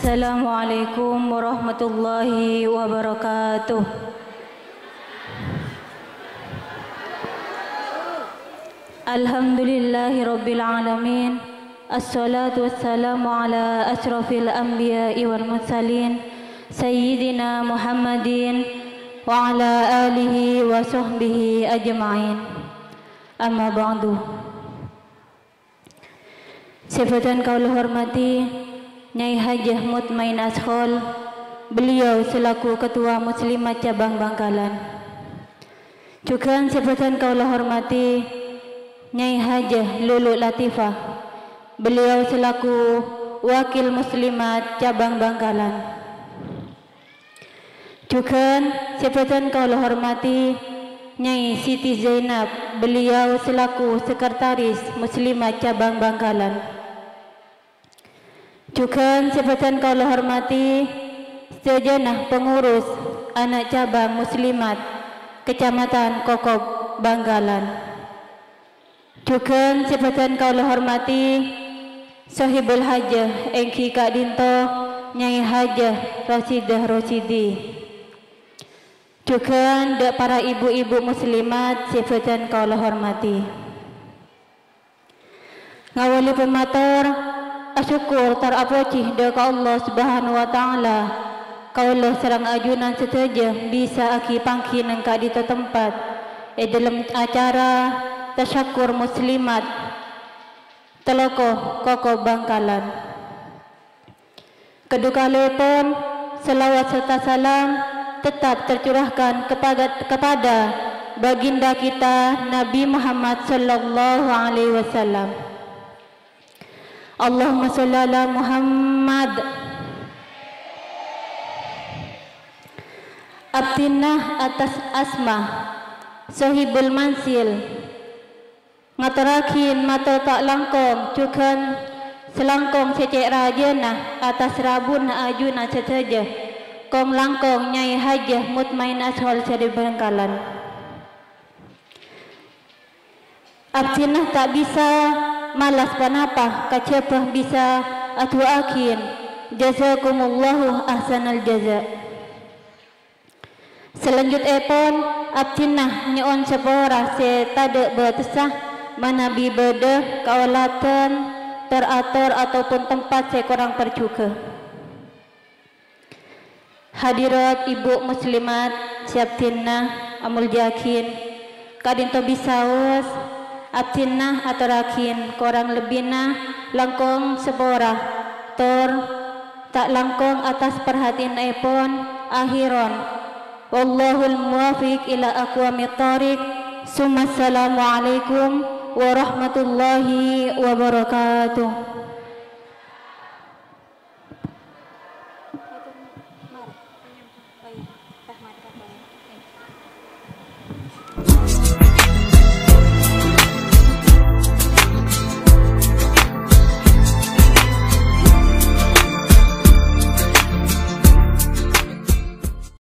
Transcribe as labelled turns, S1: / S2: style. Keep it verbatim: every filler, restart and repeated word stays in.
S1: Assalamualaikum warahmatullahi wabarakatuh. Alhamdulillahi rabbil alamin. Assalatu wassalamu ala ashrafil anbiya'i wal mursalin Sayyidina Muhammadin wa ala alihi wa sahbihi ajma'in. Amma ba'du. Sifatan kaulah hormati Nyai Hajah Mutmain Ashol, beliau selaku Ketua Muslimat Cabang Bangkalan. Juga sifatan kaulah hormati Nyai Hajah Lulu Latifah, beliau selaku Wakil Muslimat Cabang Bangkalan. Juga sifatan kaulah hormati Nyai Siti Zainab, beliau selaku Sekretaris Muslimat Cabang Bangkalan. Juga sifatan kaulah hormati segenap pengurus anak cabang Muslimat Kecamatan Kokob Bangkalan. Juga sifatan kaulah hormati Sahibul Hajah Engki Kak Dinto Nyai Hajah Rasidah Rosidi. Juga dek para ibu-ibu muslimat sifatan kaulah hormati. Ngawali pematur asyukur terapoci deka Allah Subhanahu wa taala kaulah serang ajunan seteja bisa aki pangki nengka di tempat e dalam acara tasyakur muslimat Teloko Koko Bangkalan. Kedua kalepon selawat serta salam tetap tercurahkan kepada kepada baginda kita Nabi Muhammad sallallahu alaihi wasallam. Allahumma shalli ala Muhammad. Abtinah atas asma Sahibul Mansil ngatarakin mata tak langkong cukan selangkong secek rajana atas rabun ajuna seteja kong langkong Nyai Hajah Mutmain Ashol Sari Bangkalan. Abtinah tak bisa malas panapa kacepah bisa atu akin jazakumullahu ahsanal jaza. Selanjutnya pun abtinah nyon sepora se tade betesah manabi bede kaulatan teratur ataupun tempat se kurang percuka. Hadirat ibu muslimat siaptinah amul jakin kadinto bisaus abtinah aturakin korang lebihna langkong seborah tor tak langkong atas perhatian epon akhiron wallahul muwafiq ila aqwamit thoriq. Assalamualaikum warahmatullahi wabarakatuh.